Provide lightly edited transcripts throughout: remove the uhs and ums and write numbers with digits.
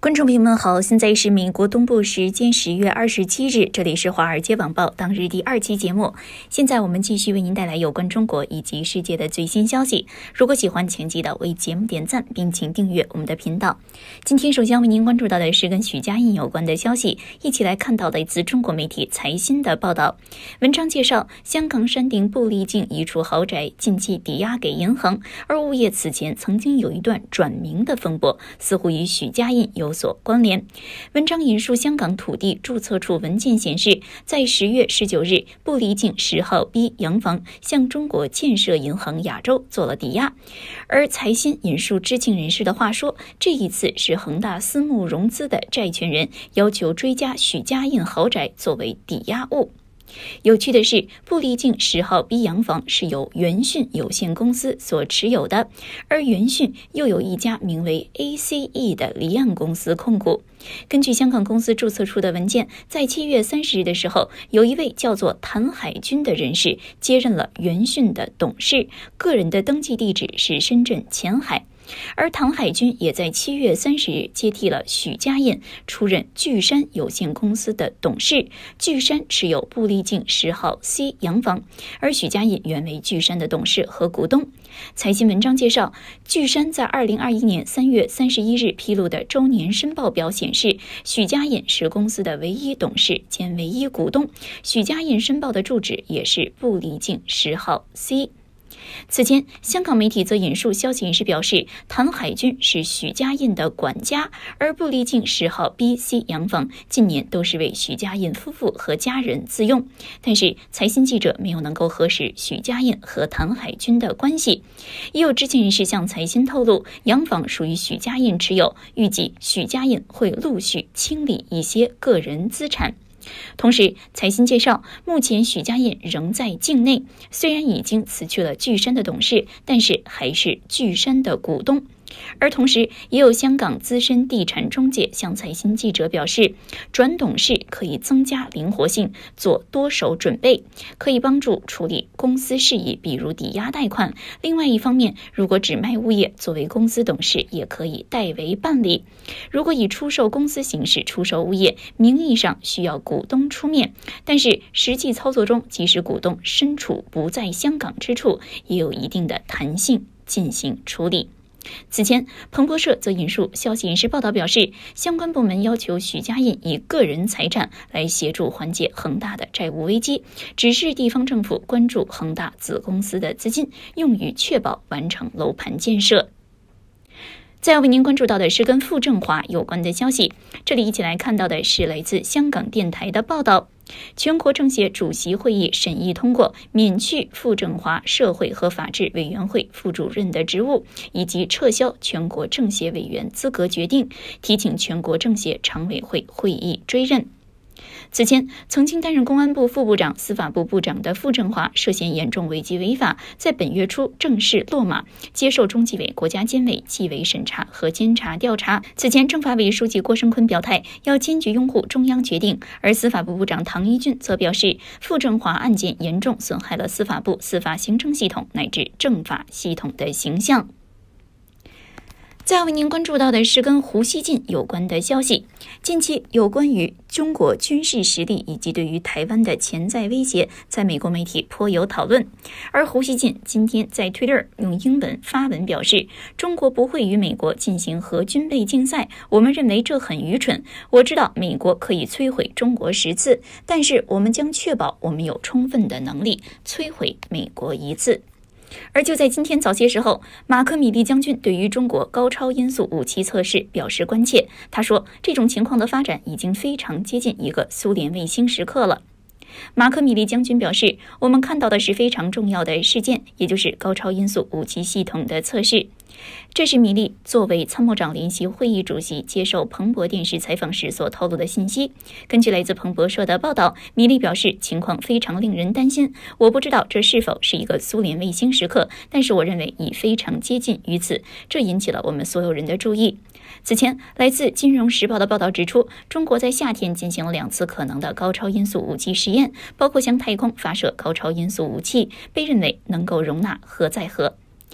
观众朋友们好，现在是美国东部时间10月27日，这里是华尔街网报当日第2期节目。现在我们继续为您带来有关中国以及世界的最新消息。如果喜欢，请记得为节目点赞，并请订阅我们的频道。今天首先为您关注到的是跟许家印有关的消息，一起来看到的一次中国媒体财新的报道。文章介绍，香港山顶布丽境一处豪宅近期抵押给银行，而物业此前曾经有一段转名的风波，似乎与许家印有所关联。文章引述香港土地注册处文件显示，在10月19日，布丽境10号 B 洋房向中国建设银行亚洲做了抵押。而财新引述知情人士的话说，这一次是恒大私募融资的债权人要求追加许家印豪宅作为抵押物。有趣的是，布丽境10号 B 洋房是由元讯有限公司所持有的，而元讯又有一家名为 ACE 的离岸公司控股。根据香港公司注册处的文件，在7月30日的时候，有一位叫做谭海军的人士接任了元讯的董事，个人的登记地址是深圳前海。而唐海军也在7月30日接替了许家印，出任巨山有限公司的董事。巨山持有布丽境10号 C 洋房，而许家印原为巨山的董事和股东。财新文章介绍，巨山在2021年3月31日披露的周年申报表显示，许家印是公司的唯一董事兼唯一股东。许家印申报的住址也是布丽境10号 C。此前，香港媒体则引述消息人士表示，谭海军是许家印的管家，而布丽境10号 B、C 洋房近年都是为许家印夫妇和家人自用。但是，财新记者没有能够核实许家印和谭海军的关系。也有知情人士向财新透露，洋房属于许家印持有，预计许家印会陆续清理一些个人资产。同时，财新介绍，目前许家印仍在境内，虽然已经辞去了巨山的董事，但是还是巨山的股东。而同时，也有香港资深地产中介向财新记者表示，转董事可以增加灵活性，做多手准备，可以帮助处理公司事宜，比如抵押贷款。另外一方面，如果只卖物业，作为公司董事也可以代为办理。如果以出售公司形式出售物业，名义上需要股东出面，但是实际操作中，即使股东身处不在香港之处，也有一定的弹性进行处理。此前，彭博社则引述消息人士报道表示，相关部门要求许家印以个人财产来协助缓解恒大的债务危机，指示地方政府关注恒大子公司的资金，用于确保完成楼盘建设。再要为您关注到的是跟傅政华有关的消息，这里一起来看到的是来自香港电台的报道。全国政协主席会议审议通过免去傅政华社会和法制委员会副主任的职务，以及撤销全国政协委员资格决定，提请全国政协常委会会议追认。此前，曾经担任公安部副部长、司法部部长的傅政华涉嫌严重违纪违法，在本月初正式落马，接受中纪委、国家监委纪委审查和监察调查。此前，政法委书记郭声琨表态要坚决拥护中央决定，而司法部部长唐一军则表示，傅政华案件严重损害了司法部、司法行政系统乃至政法系统的形象。再要为您关注到的是跟胡锡进有关的消息。近期有关于中国军事实力以及对于台湾的潜在威胁，在美国媒体颇有讨论。而胡锡进今天在 Twitter 用英文发文表示，中国不会与美国进行核军备竞赛，我们认为这很愚蠢。我知道美国可以摧毁中国10次，但是我们将确保我们有充分的能力摧毁美国1次。而就在今天早些时候，马克米利将军对于中国高超音速武器测试表示关切。他说，这种情况的发展已经非常接近一个苏联卫星时刻了。马克米利将军表示，我们看到的是非常重要的事件，也就是高超音速武器系统的测试。这是米利作为参谋长联席会议主席接受彭博电视采访时所透露的信息。根据来自彭博社的报道，米利表示情况非常令人担心，我不知道这是否是一个苏联卫星时刻，但是我认为已非常接近于此，这引起了我们所有人的注意。此前，来自《金融时报》的报道指出，中国在夏天进行了2次可能的高超音速武器实验，包括向太空发射高超音速武器，被认为能够容纳核载荷。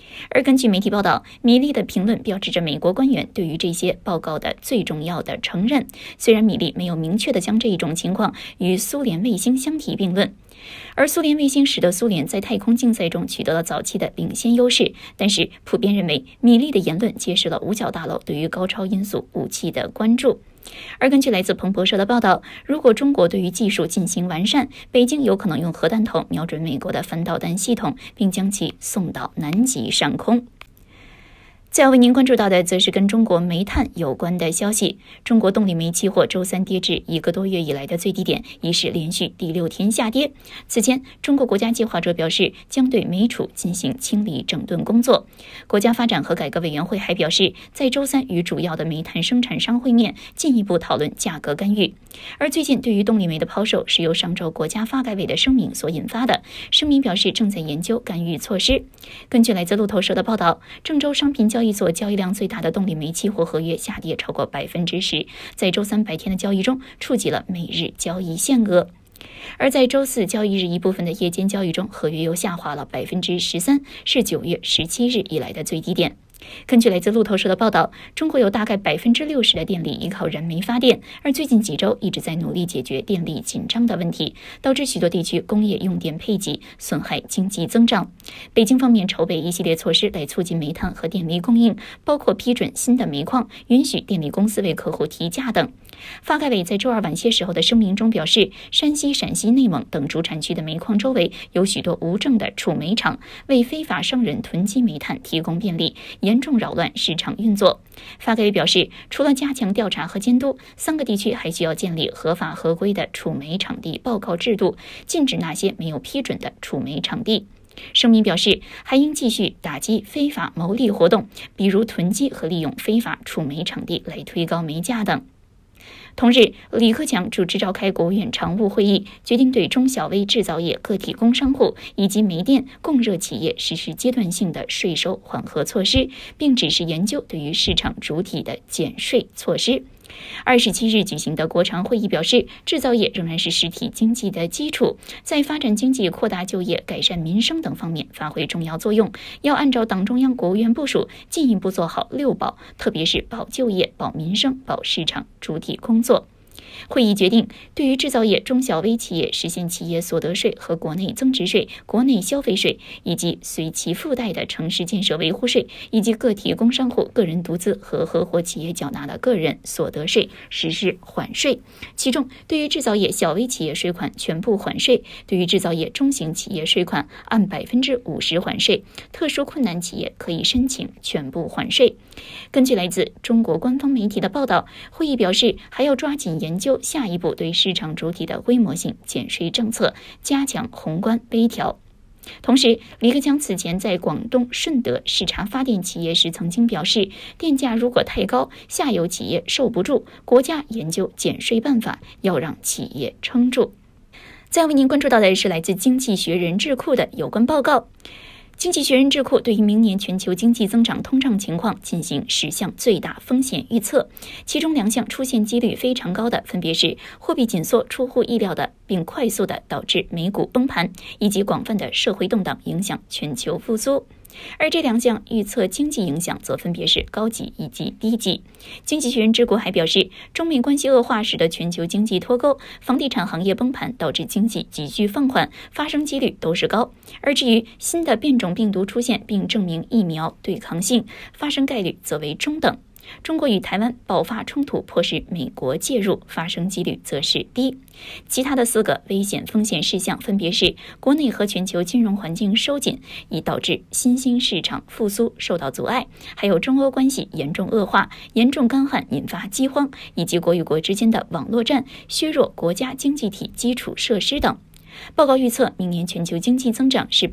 而根据媒体报道，米利的评论标志着美国官员对于这些报告的最重要的承认，虽然米利没有明确地将这一种情况与苏联卫星相提并论。而苏联卫星使得苏联在太空竞赛中取得了早期的领先优势，但是普遍认为米利的言论揭示了五角大楼对于高超音速武器的关注。而根据来自彭博社的报道，如果中国对于技术进行完善，北京有可能用核弹头瞄准美国的反导弹系统，并将其送到南极上空。再要为您关注到的则是跟中国煤炭有关的消息。中国动力煤期货周三跌至1个多月以来的最低点，已是连续第6天下跌。此前，中国国家计划者表示将对煤储进行清理整顿工作。国家发展和改革委员会还表示，在周三与主要的煤炭生产商会面，进一步讨论价格干预。而最近对于动力煤的抛售是由上周国家发改委的声明所引发的，声明表示正在研究干预措施。根据来自路透社的报道，郑州商品交易所交易量最大的动力煤期货合约下跌超过10%，在周三白天的交易中触及了每日交易限额。而在周四交易日一部分的夜间交易中，合约又下滑了13%，是9月17日以来的最低点。根据来自路透社的报道，中国有大概60%的电力依靠燃煤发电，而最近几周一直在努力解决电力紧张的问题，导致许多地区工业用电配给，损害经济增长。北京方面筹备一系列措施来促进煤炭和电力供应，包括批准新的煤矿，允许电力公司为客户提价等。发改委在周二晚些时候的声明中表示，山西、陕西、内蒙等主产区的煤矿周围有许多无证的储煤厂，为非法商人囤积煤炭提供便利，严重扰乱市场运作。发改委表示，除了加强调查和监督，3个地区还需要建立合法合规的储煤场地报告制度，禁止那些没有批准的储煤场地。声明表示，还应继续打击非法牟利活动，比如囤积和利用非法储煤场地来推高煤价等。同日，李克强主持召开国务院常务会议，决定对中小微制造业个体工商户以及煤电供热企业实施阶段性的税收缓和措施，并指示研究对于市场主体的减税措施。27日举行的国常会议表示，制造业仍然是实体经济的基础，在发展经济、扩大就业、改善民生等方面发挥重要作用。要按照党中央、国务院部署，进一步做好6保，特别是保就业、保民生、保市场主体工作。会议决定，对于制造业中小微企业实现企业所得税和国内增值税、国内消费税，以及随其附带的城市建设维护税，以及个体工商户、个人独资和合伙企业缴纳的个人所得税实施缓税。其中，对于制造业小微企业税款全部缓税，对于制造业中型企业税款按50%缓税，特殊困难企业可以申请全部缓税。根据来自中国官方媒体的报道，会议表示还要抓紧研究下一步对市场主体的规模性减税政策，加强宏观微调。同时，李克强此前在广东顺德视察发电企业时曾经表示，电价如果太高，下游企业受不住，国家研究减税办法，要让企业撑住。再为您关注到的是来自经济学人智库的有关报告。经济学人智库对于明年全球经济增长通胀情况进行10项最大风险预测，其中2项出现几率非常高的，分别是货币紧缩出乎意料的并快速的导致美股崩盘，以及广泛的社会动荡影响全球复苏。而这2项预测经济影响则分别是高级以及低级。经济学人智库还表示，中美关系恶化使得全球经济脱钩，房地产行业崩盘导致经济急剧放缓，发生几率都是高。而至于新的变种病毒出现并证明疫苗对抗性，发生概率则为中等。中国与台湾爆发冲突，迫使美国介入，发生几率则是低。其他的4个危险风险事项分别是国内和全球金融环境收紧，已导致新兴市场复苏受到阻碍，还有中欧关系严重恶化，严重干旱引发饥荒，以及国与国之间的网络战削弱国家经济体基础设施等。报告预测明年全球经济增长是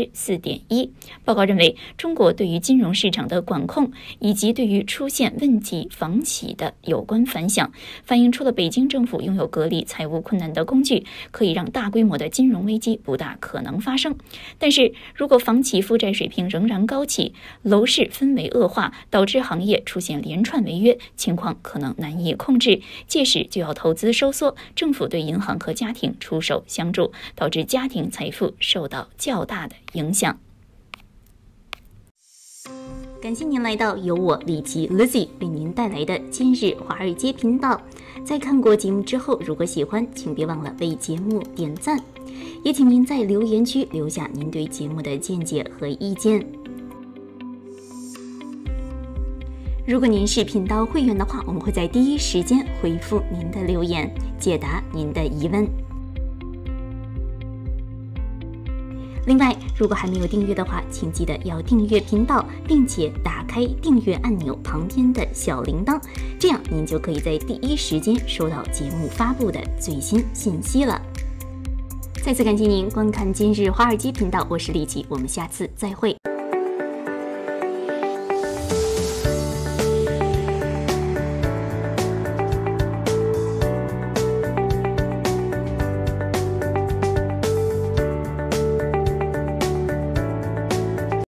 4.1%。报告认为，中国对于金融市场的管控以及对于出现问题房企的有关反响，反映出了北京政府拥有隔离财务困难的工具，可以让大规模的金融危机不大可能发生。但是，如果房企负债水平仍然高企，楼市氛围恶化，导致行业出现连串违约，情况可能难以控制，届时就要投资收缩，政府对银行和家庭出手相助，导致家庭财富受到较大的影响。 感谢您来到由我李琦 Lizzy 为您带来的今日华尔街频道。在看过节目之后，如果喜欢，请别忘了为节目点赞，也请您在留言区留下您对节目的见解和意见。如果您是频道会员的话，我们会在第一时间回复您的留言，解答您的疑问。另外，如果还没有订阅的话，请记得要订阅频道，并且打开订阅按钮旁边的小铃铛，这样您就可以在第一时间收到节目发布的最新信息了。再次感谢您观看今日华尔街频道，我是李琦，我们下次再会。